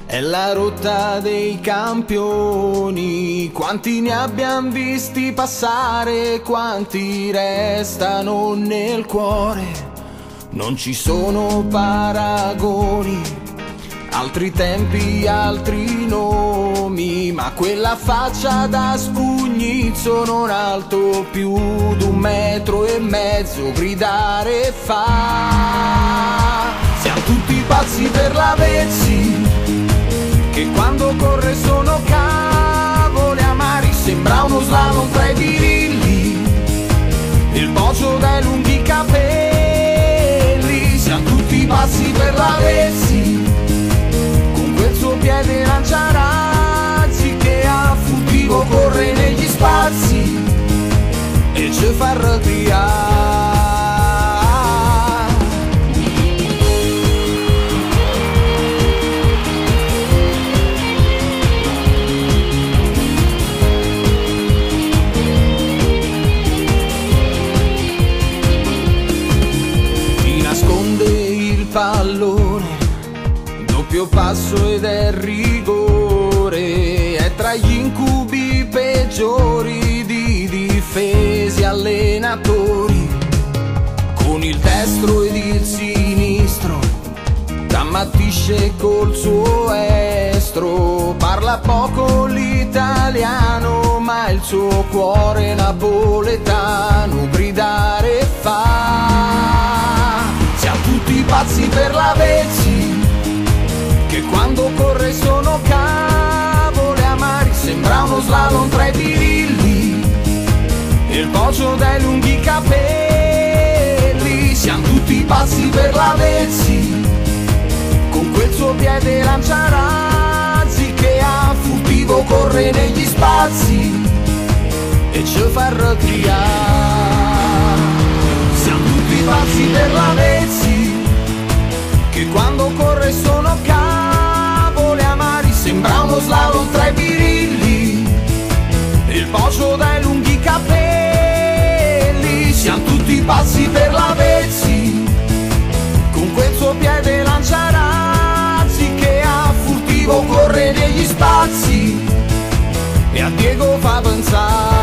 È la rotta dei campioni, quanti ne abbiamo visti passare, quanti restano nel cuore, non ci sono paragoni, altri tempi, altri nomi, ma quella faccia da spugnizzo non alto più d'1,5 metri, gridare fa. Siamo tutti pazzi per la Vezzi, che quando corre sono cavoli amari, sembra uno slalom tra i birilli, il pocio dai lunghi capelli. Siamo tutti pazzi per la Vezzi, con quel suo piede lanciarazzi che a furtivo corre negli spazi e ci fa arretriare. Pallone, doppio passo ed è rigore, è tra gli incubi peggiori di difesi allenatori, con il destro ed il sinistro, t'ammattisce col suo estro, parla poco l'italiano ma il suo cuore napoletano, gridare fa. Tutti pazzi per la Vezzi, che quando corre sono cavoli amari, sembra uno slalom tra i birilli, il pocio dai lunghi capelli. Siamo tutti pazzi per la Vezzi, con quel suo piede lanciarazzi che a furtivo corre negli spazi e ci fa arretriare. Siamo tutti pazzi per la Vezzi, che quando corre sono cavoli amari, sembra uno slalom tra i birilli, il pocio dai lunghi capelli. Siamo tutti pazzi per la Vezzi, con quel suo piede lanciarazzi che a furtivo corre negli spazi e a Diego fa pensare.